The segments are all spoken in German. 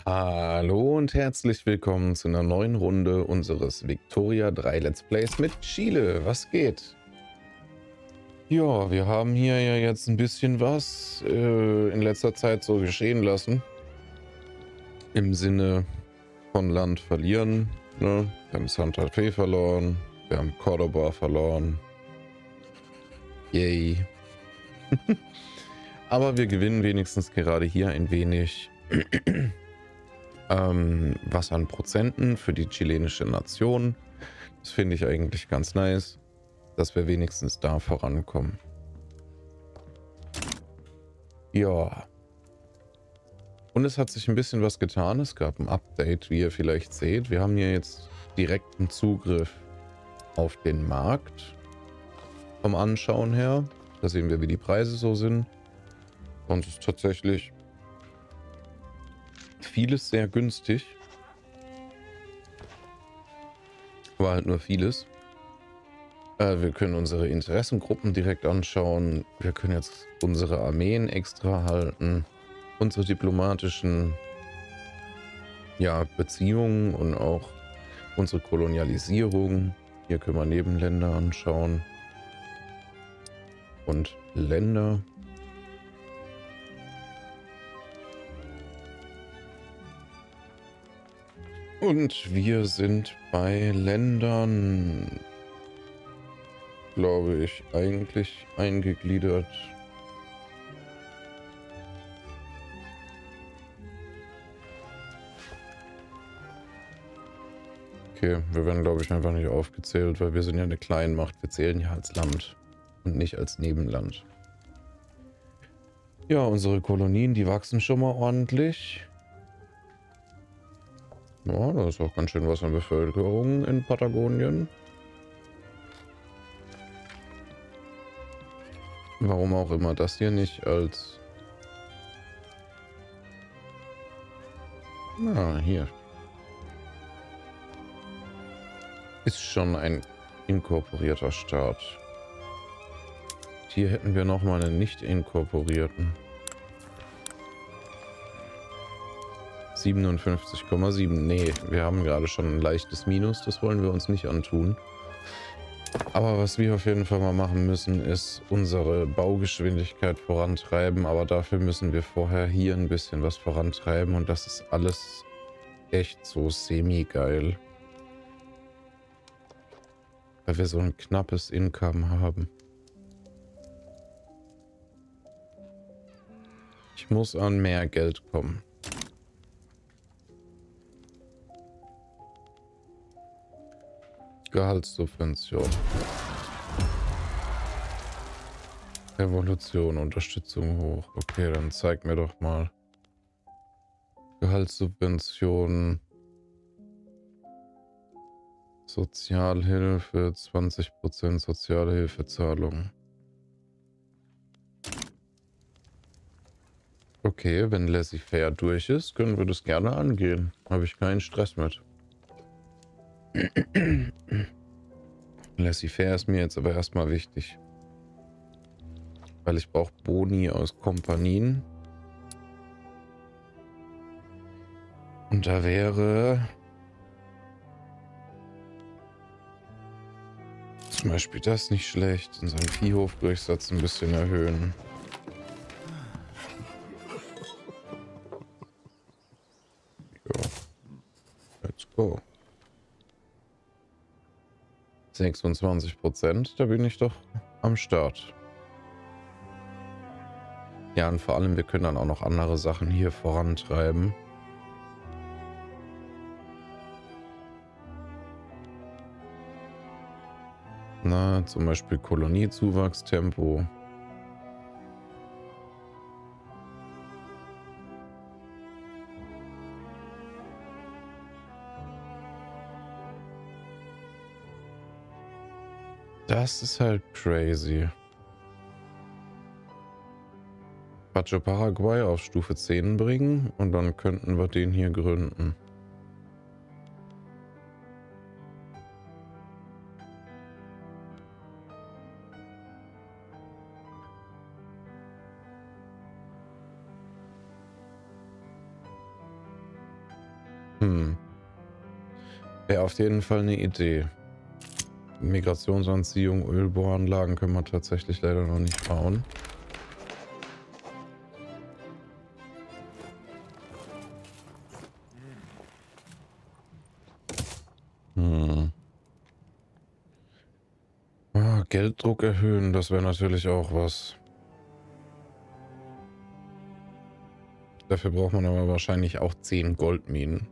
Hallo und herzlich willkommen zu einer neuen Runde unseres Victoria 3 Let's Plays mit Chile. Was geht? Ja, wir haben hier ja jetzt ein bisschen was in letzter Zeit so geschehen lassen. Im Sinne von Land verlieren. Ne? Wir haben Santa Fe verloren. Wir haben Cordoba verloren. Yay. Aber wir gewinnen wenigstens gerade hier ein wenig was an Prozenten für die chilenische Nation. Das finde ich eigentlich ganz nice, dass wir wenigstens da vorankommen. Ja. Und es hat sich ein bisschen was getan. Es gab ein Update, wie ihr vielleicht seht. Wir haben hier jetzt direkten Zugriff auf den Markt vom Anschauen her. Da sehen wir, wie die Preise so sind. Und es ist tatsächlich vieles sehr günstig. Aber halt nur vieles. Wir können unsere Interessengruppen direkt anschauen. Wir können jetzt unsere Armeen extra halten. Unsere diplomatischen Beziehungen und auch unsere Kolonialisierung. Hier können wir Nebenländer anschauen. Und Länder. Und wir sind bei Ländern, glaube ich, eigentlich eingegliedert. Okay, wir werden, glaube ich, einfach nicht aufgezählt, weil wir sind ja eine Kleinmacht. Wir zählen ja als Land und nicht als Nebenland. Ja, unsere Kolonien, die wachsen schon mal ordentlich. Ja, da ist auch ganz schön was an Bevölkerung in Patagonien. Warum auch immer das hier nicht als... Na, hier. Ist schon ein inkorporierter Staat. Hier hätten wir noch mal einen nicht inkorporierten. 57,7. Nee, wir haben gerade schon ein leichtes Minus. Das wollen wir uns nicht antun. Aber was wir auf jeden Fall mal machen müssen, ist unsere Baugeschwindigkeit vorantreiben. Aber dafür müssen wir vorher hier ein bisschen was vorantreiben. Und das ist alles echt so semi-geil. Weil wir so ein knappes Income haben. Ich muss an mehr Geld kommen. Gehaltssubvention. Revolution, Unterstützung hoch. Okay, dann zeig mir doch mal. Gehaltssubvention. Sozialhilfe, 20% Sozialhilfezahlung. Okay, wenn Laissez-faire durch ist, können wir das gerne angehen. Habe ich keinen Stress mit. Laissez-faire ist mir jetzt aber erstmal wichtig. Weil ich brauche Boni aus Kompanien. Und da wäre zum Beispiel das nicht schlecht. Unseren Viehhofdurchsatz ein bisschen erhöhen. Ja. Let's go. 26%, da bin ich doch am Start. Ja, und vor allem, wir können dann auch noch andere Sachen hier vorantreiben. Na, zum Beispiel Koloniezuwachstempo. Das ist halt crazy. Pacho Paraguay auf Stufe 10 bringen und dann könnten wir den hier gründen. Wäre auf jeden Fall eine Idee. Migrationsanziehung, Ölbohranlagen können wir tatsächlich leider noch nicht bauen. Gelddruck erhöhen, das wäre natürlich auch was. Dafür braucht man aber wahrscheinlich auch 10 Goldminen.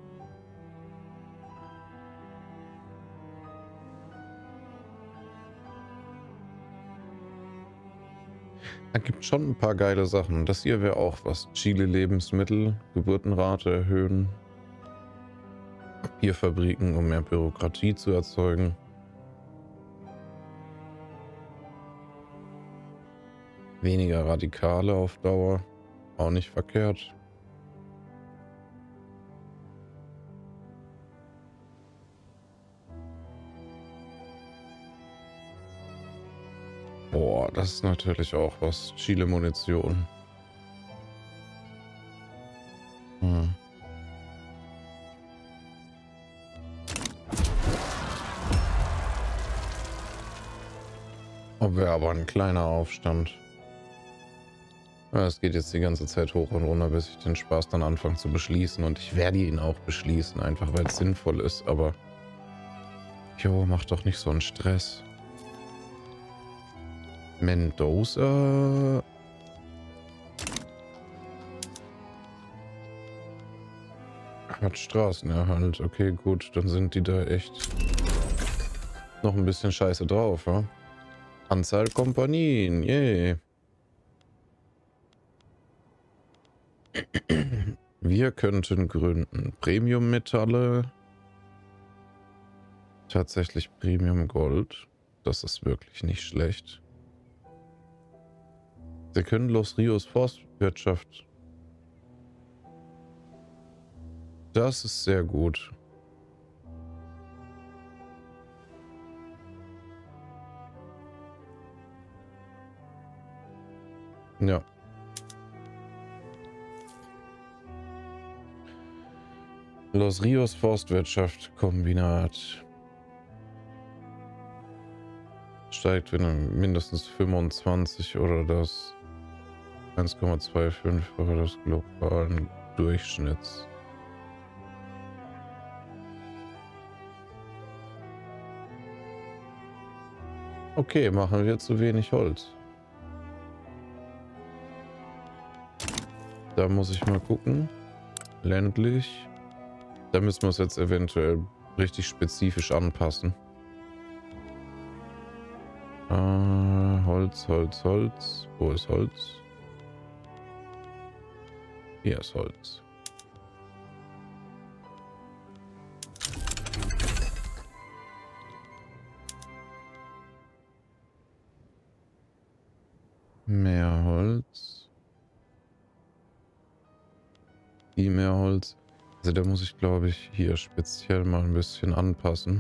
Da gibt es schon ein paar geile Sachen. Das hier wäre auch was. Chile Lebensmittel, Geburtenrate erhöhen. Papierfabriken, um mehr Bürokratie zu erzeugen. Weniger Radikale auf Dauer. Auch nicht verkehrt. Boah, das ist natürlich auch was. Chile-Munition. Wäre aber ein kleiner Aufstand. Es geht jetzt die ganze Zeit hoch und runter, bis ich den Spaß dann anfange zu beschließen. Und ich werde ihn auch beschließen, einfach weil es sinnvoll ist. Aber jo, mach doch nicht so einen Stress. Mendoza. Hat Straßenerhalt. Okay, gut. Dann sind die da echt noch ein bisschen scheiße drauf, ja? Anzahl Kompanien. Yay. Wir könnten gründen. Premium-Metalle. Tatsächlich Premium-Gold. Das ist wirklich nicht schlecht. Wir können Los Rios Forstwirtschaft. Das ist sehr gut. Ja. Los Rios Forstwirtschaft Kombinat. Steigt, wenn mindestens 25 oder das 1,25-fache des globalen Durchschnitts. Okay, machen wir zu wenig Holz. Da muss ich mal gucken. Ländlich. Da müssen wir es jetzt eventuell richtig spezifisch anpassen. Holz, Holz, Holz. Wo ist Holz? Hier ist Holz. Mehr Holz. Viel mehr Holz. Also da muss ich, glaube ich, hier speziell mal ein bisschen anpassen.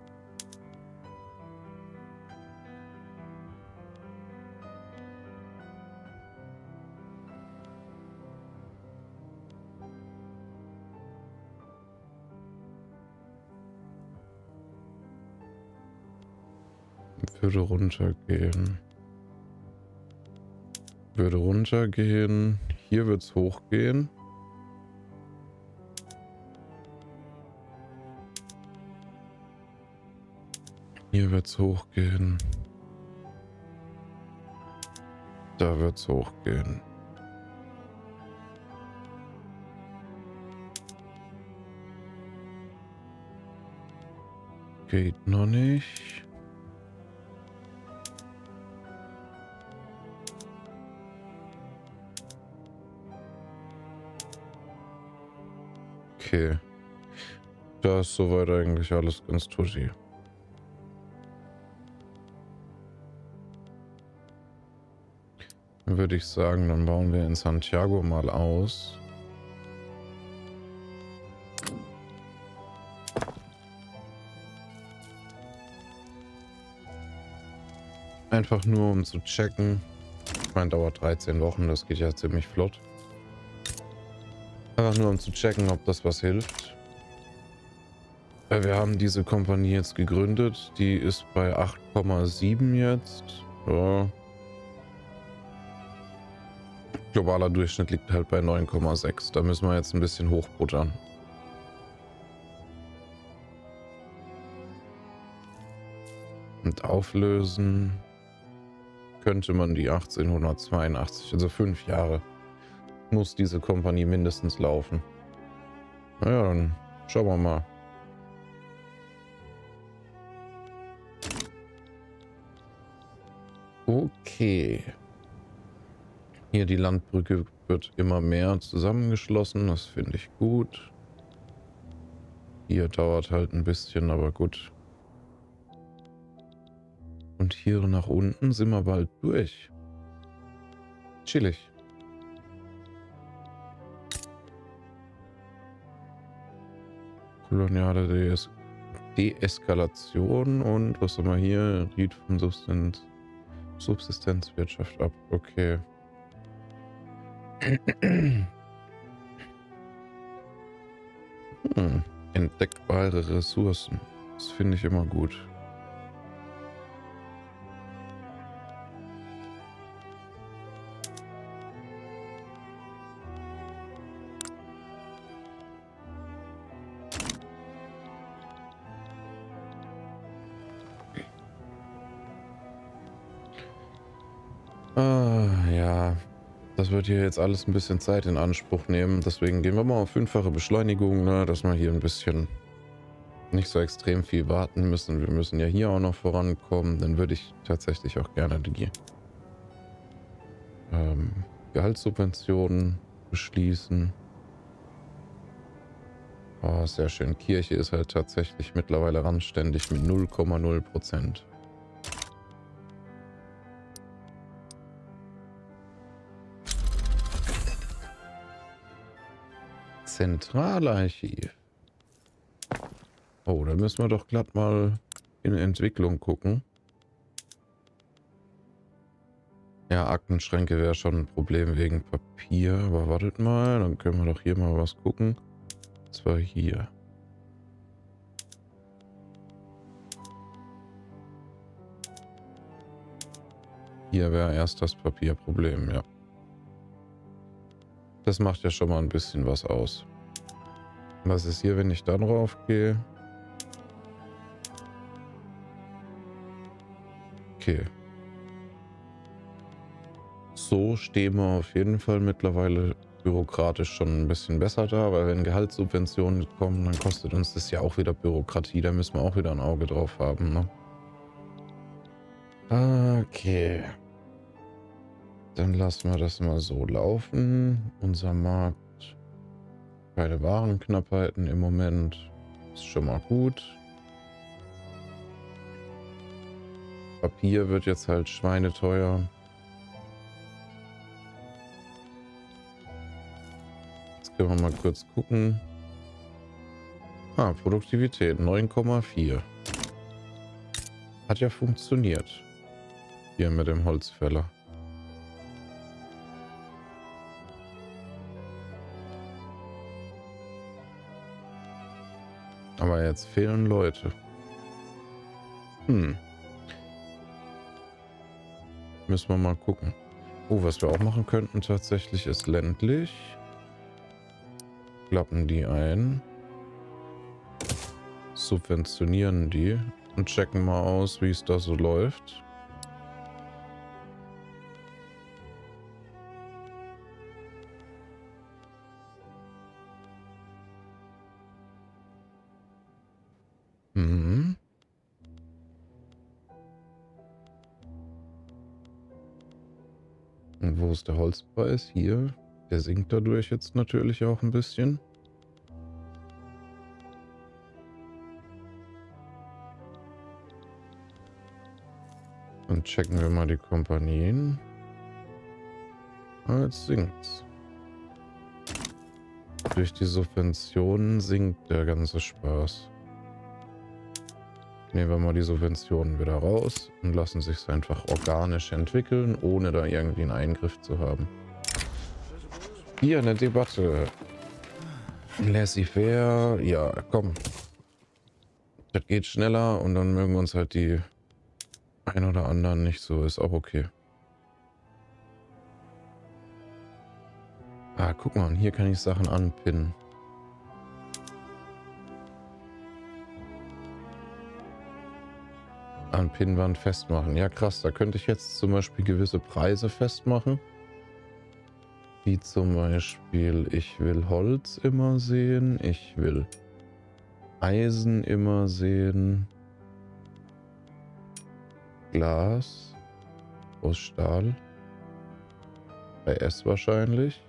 Würde runtergehen. Würde runtergehen. Hier wird es hochgehen. Hier wird es hochgehen. Da wird es hochgehen. Geht noch nicht. Okay. Da ist soweit eigentlich alles ganz tutti. Dann würde ich sagen, dann bauen wir in Santiago mal aus. Einfach nur um zu checken. Ich meine, dauert 13 Wochen, das geht ja ziemlich flott. Einfach nur um zu checken, ob das was hilft. Wir haben diese Kompanie jetzt gegründet. Die ist bei 8,7 jetzt. Ja. Globaler Durchschnitt liegt halt bei 9,6. Da müssen wir jetzt ein bisschen hochbuttern. Und auflösen könnte man die 1882, also 5 Jahre muss diese Kompanie mindestens laufen. Naja, dann schauen wir mal. Okay. Hier die Landbrücke wird immer mehr zusammengeschlossen, das finde ich gut. Hier dauert halt ein bisschen, aber gut. Und hier nach unten sind wir bald durch. Chillig. Koloniale Deeskalation und was haben wir hier? Ried von Subsistenzwirtschaft ab. Okay. Entdeckbare Ressourcen. Das finde ich immer gut. Ja. Das wird hier jetzt alles ein bisschen Zeit in Anspruch nehmen. Deswegen gehen wir mal auf 5-fache Beschleunigung, ne? Dass wir hier ein bisschen nicht so extrem viel warten müssen. Wir müssen ja hier auch noch vorankommen. Dann würde ich tatsächlich auch gerne die Gehaltssubventionen beschließen. Oh, sehr schön. Kirche ist halt tatsächlich mittlerweile randständig mit 0,0%. Zentralarchiv. Oh, da müssen wir doch glatt mal in Entwicklung gucken. Ja, Aktenschränke wäre schon ein Problem wegen Papier. Aber wartet mal, dann können wir doch hier mal was gucken. Und zwar hier. Hier wäre erst das Papierproblem, ja. Das macht ja schon mal ein bisschen was aus. Was ist hier, wenn ich da drauf gehe? Okay. So stehen wir auf jeden Fall mittlerweile bürokratisch schon ein bisschen besser da, weil wenn Gehaltssubventionen kommen, dann kostet uns das ja auch wieder Bürokratie. Da müssen wir auch wieder ein Auge drauf haben, ne? Okay. Dann lassen wir das mal so laufen. Unser Markt. Keine Warenknappheiten im Moment. Ist schon mal gut. Papier wird jetzt halt schweineteuer. Jetzt können wir mal kurz gucken. Produktivität 9,4. Hat ja funktioniert. Hier mit dem Holzfäller. Aber jetzt fehlen Leute. Müssen wir mal gucken. Oh, was wir auch machen könnten tatsächlich ist ländlich. Klappen die ein. Subventionieren die. Und checken mal aus, wie es da so läuft. Und wo ist der Holzpreis? Hier. Der sinkt dadurch jetzt natürlich auch ein bisschen. Und checken wir mal die Kompanien. Jetzt sinkt's. Durch die Subventionen sinkt der ganze Spaß. Nehmen wir mal die Subventionen wieder raus und lassen sich einfach organisch entwickeln, ohne da irgendwie einen Eingriff zu haben. Hier eine Debatte. Laissez-faire. Ja, komm. Das geht schneller und dann mögen uns halt die ein oder anderen nicht so. Ist auch okay. Ah, guck mal, hier kann ich Sachen anpinnen. An Pinnwand festmachen. Ja, krass. Da könnte ich jetzt zum Beispiel gewisse Preise festmachen. Wie zum Beispiel, ich will Holz immer sehen. Ich will Eisen immer sehen. Glas. Aus Stahl. Bei S wahrscheinlich.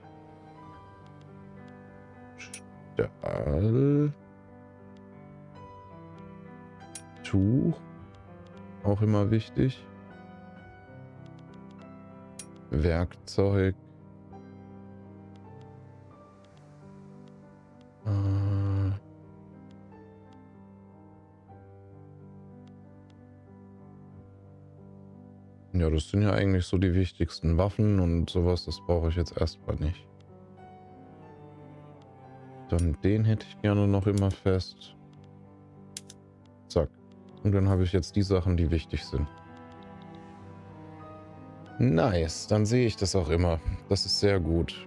Stahl. Tuch. Auch immer wichtig. Werkzeug. Ja, das sind ja eigentlich so die wichtigsten Waffen und sowas. Das brauche ich jetzt erstmal nicht. Dann den hätte ich gerne noch immer fest. Zack. Und dann habe ich jetzt die Sachen, die wichtig sind. Nice, dann sehe ich das auch immer. Das ist sehr gut.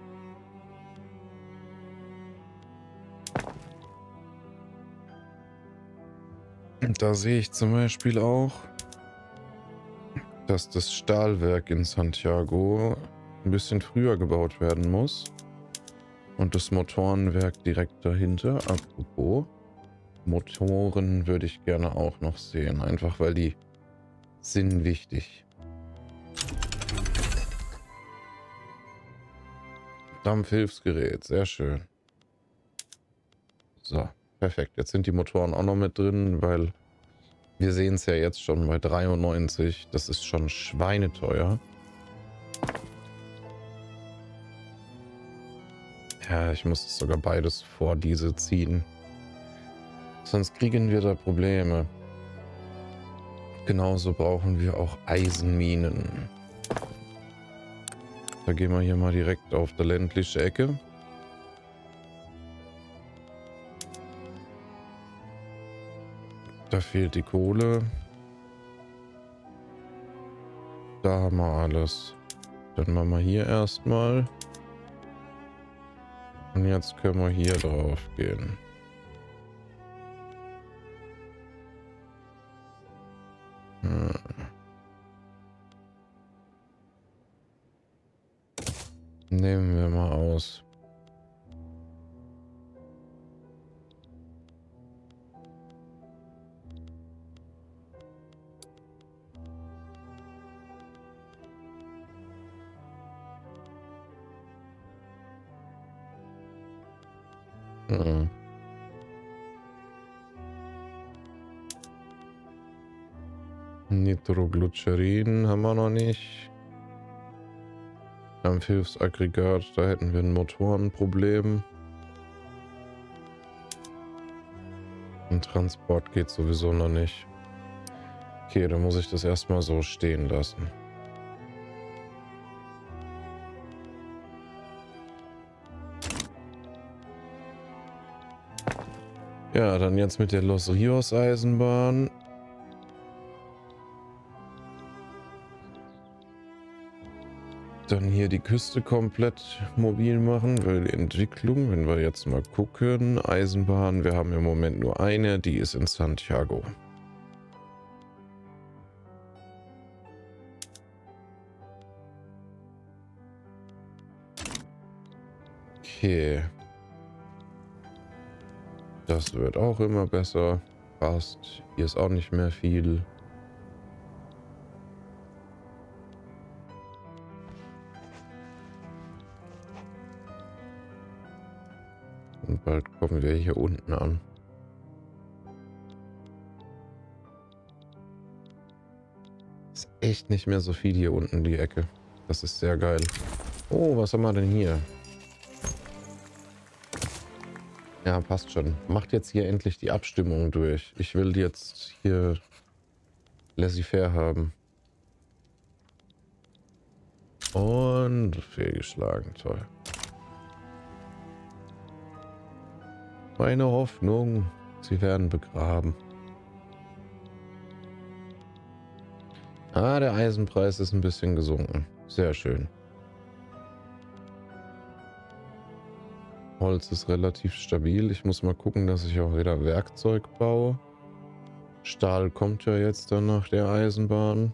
Und da sehe ich zum Beispiel auch, dass das Stahlwerk in Santiago ein bisschen früher gebaut werden muss. Und das Motorenwerk direkt dahinter. Apropos, Motoren würde ich gerne auch noch sehen. Einfach weil die sind wichtig. Dampfhilfsgerät, sehr schön. So, perfekt. Jetzt sind die Motoren auch noch mit drin, weil wir sehen es ja jetzt schon bei 93. Das ist schon schweineteuer. Ja, ich muss sogar beides vor diese ziehen. Sonst kriegen wir da Probleme. Genauso brauchen wir auch Eisenminen. Da gehen wir hier mal direkt auf der ländliche Ecke. Da fehlt die Kohle. Da haben wir alles. Dann machen wir hier erstmal. Und jetzt können wir hier drauf gehen. Nehmen wir mal aus. Nitroglycerin haben wir noch nicht. Dampfhilfsaggregat, da hätten wir ein Motorenproblem. Und Transport geht sowieso noch nicht. Okay, dann muss ich das erstmal so stehen lassen. Ja, dann jetzt mit der Los Rios Eisenbahn. Dann hier die Küste komplett mobil machen, weil die Entwicklung, wenn wir jetzt mal gucken, Eisenbahn, wir haben im Moment nur eine, die ist in Santiago. Okay. Das wird auch immer besser. Passt. Hier ist auch nicht mehr viel. Und bald kommen wir hier unten an. Ist echt nicht mehr so viel hier unten die Ecke. Das ist sehr geil. Oh, was haben wir denn hier? Ja, passt schon. Macht jetzt hier endlich die Abstimmung durch. Ich will jetzt hier laissez-faire haben. Und fehlgeschlagen, toll. Meine Hoffnung, sie werden begraben. Ah, der Eisenpreis ist ein bisschen gesunken. Sehr schön. Holz ist relativ stabil. Ich muss mal gucken, dass ich auch wieder Werkzeug baue. Stahl kommt ja jetzt dann nach der Eisenbahn.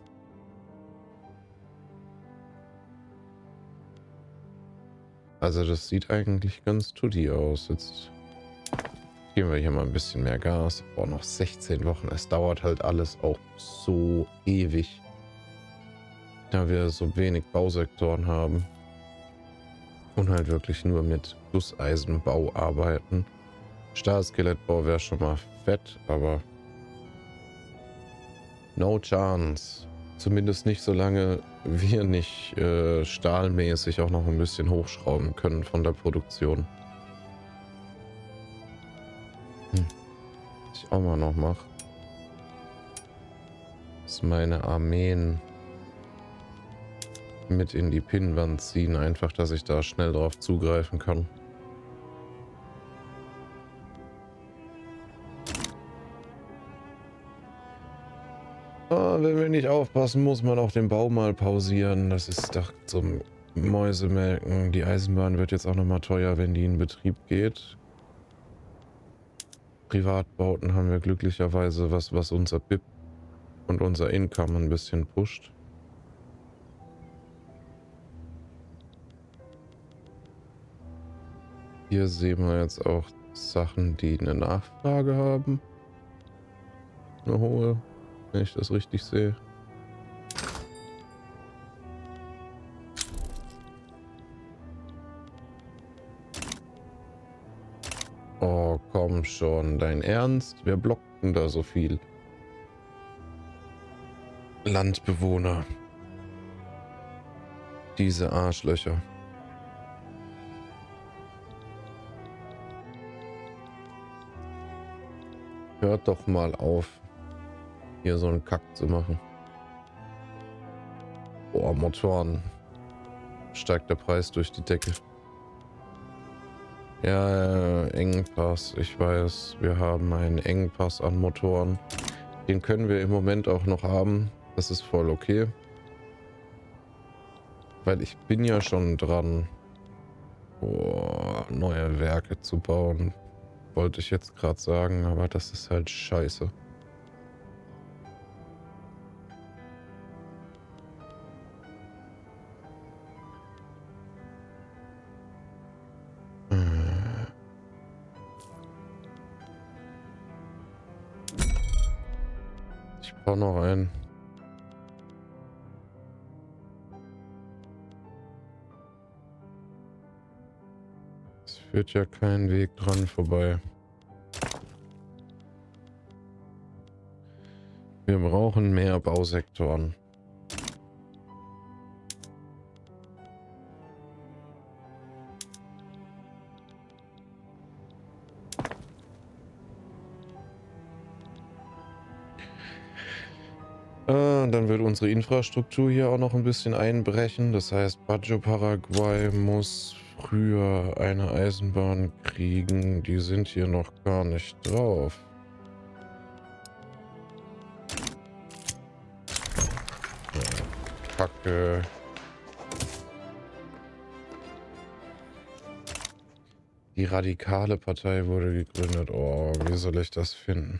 Also das sieht eigentlich ganz tutti aus. Jetzt geben wir hier mal ein bisschen mehr Gas. Boah, noch 16 Wochen. Es dauert halt alles auch so ewig, da wir so wenig Bausektoren haben. Und halt wirklich nur mit Gusseisenbau arbeiten. Stahlskelettbau wäre schon mal fett, aber no chance. Zumindest nicht, solange wir nicht stahlmäßig auch noch ein bisschen hochschrauben können von der Produktion. Was ich auch mal noch mache, ist meine Armeen mit in die Pinnwand ziehen. Einfach, dass ich da schnell drauf zugreifen kann. Wenn wir nicht aufpassen, muss man auch den Bau mal pausieren. Das ist doch zum Mäusemelken. Die Eisenbahn wird jetzt auch noch mal teuer, wenn die in Betrieb geht. Privatbauten haben wir glücklicherweise was unser BIP und unser Income ein bisschen pusht. Hier sehen wir jetzt auch Sachen, die eine Nachfrage haben. Eine hohe, wenn ich das richtig sehe. Oh, komm schon, dein Ernst? Wer blockt denn da so viel? Landbewohner. Diese Arschlöcher. Hört doch mal auf, hier so einen Kack zu machen. Boah, Motoren. Steigt der Preis durch die Decke. Ja, Engpass. Ich weiß, wir haben einen Engpass an Motoren. Den können wir im Moment auch noch haben. Das ist voll okay. Weil ich bin ja schon dran, neue Werke zu bauen. Wollte ich jetzt gerade sagen, aber das ist halt scheiße. Ich brauche noch einen. Es führt ja kein Weg dran vorbei. Wir brauchen mehr Bausektoren. Dann wird unsere Infrastruktur hier auch noch ein bisschen einbrechen. Das heißt, Bajo Paraguay muss früher eine Eisenbahn kriegen. Die sind hier noch gar nicht drauf. Kacke. Die radikale Partei wurde gegründet. Oh, wie soll ich das finden?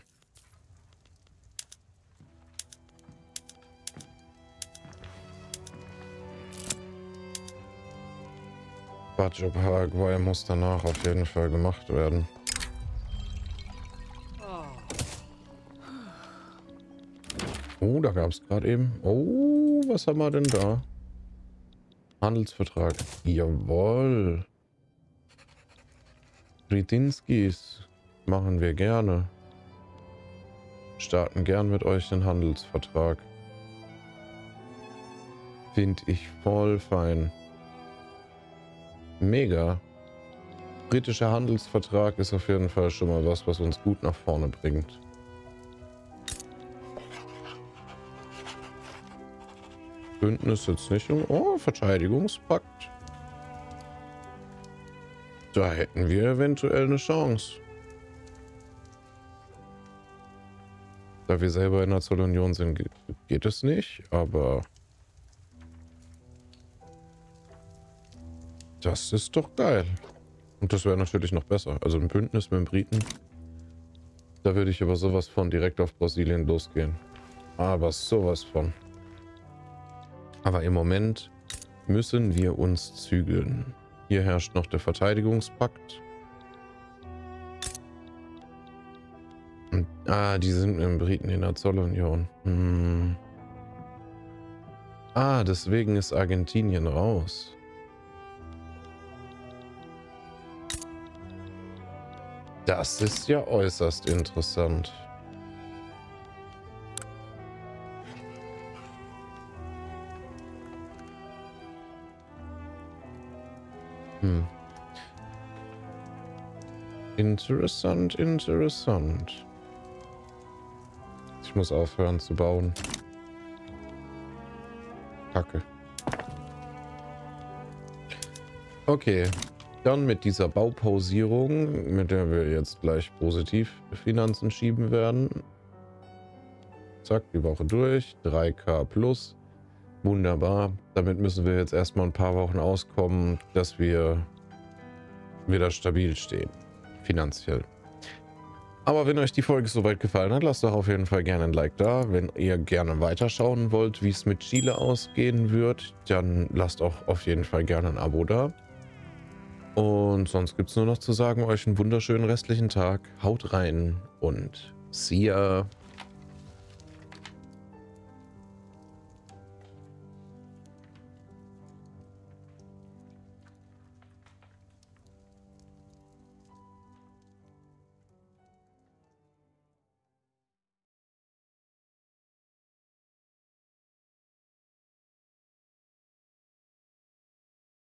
Bajo Paraguay muss danach auf jeden Fall gemacht werden. Oh, da gab es gerade eben. Oh, was haben wir denn da? Handelsvertrag. Jawohl. Bridinskis machen wir gerne. Starten gern mit euch den Handelsvertrag. Finde ich voll fein. Mega. Britischer Handelsvertrag ist auf jeden Fall schon mal was uns gut nach vorne bringt. Bündnis jetzt nicht. Oh, Verteidigungspakt. Da hätten wir eventuell eine Chance. Da wir selber in der Zollunion sind, geht es nicht, aber das ist doch geil. Und das wäre natürlich noch besser. Also ein Bündnis mit den Briten. Da würde ich aber sowas von direkt auf Brasilien losgehen. Aber sowas von. Aber im Moment müssen wir uns zügeln. Hier herrscht noch der Verteidigungspakt. Und, die sind mit den Briten in der Zollunion. Deswegen ist Argentinien raus. Das ist ja äußerst interessant. Interessant, interessant. Ich muss aufhören zu bauen. Kacke. Okay. Dann mit dieser Baupausierung, mit der wir jetzt gleich positiv Finanzen schieben werden. Zack, die Woche durch. 3K plus. Wunderbar. Damit müssen wir jetzt erstmal ein paar Wochen auskommen, dass wir wieder stabil stehen. Finanziell. Aber wenn euch die Folge soweit gefallen hat, lasst doch auf jeden Fall gerne ein Like da. Wenn ihr gerne weiterschauen wollt, wie es mit Chile ausgehen wird, dann lasst auch auf jeden Fall gerne ein Abo da. Und sonst gibt es nur noch zu sagen, euch einen wunderschönen restlichen Tag. Haut rein und see ya.